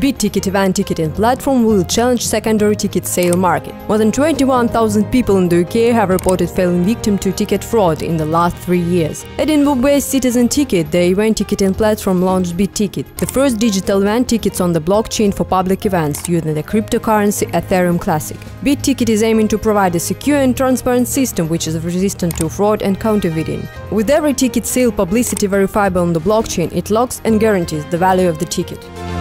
BitTicket event ticketing platform will challenge secondary ticket sale market. More than 21,000 people in the UK have reported falling victim to ticket fraud in the last 3 years. Edinburgh-based Citizen Ticket, the event ticketing platform, launched BitTicket, the first digital event tickets on the blockchain for public events using the cryptocurrency Ethereum Classic. BitTicket is aiming to provide a secure and transparent system which is resistant to fraud and counterfeiting. With every ticket sale publicity verifiable on the blockchain, it locks and guarantees the value of the ticket.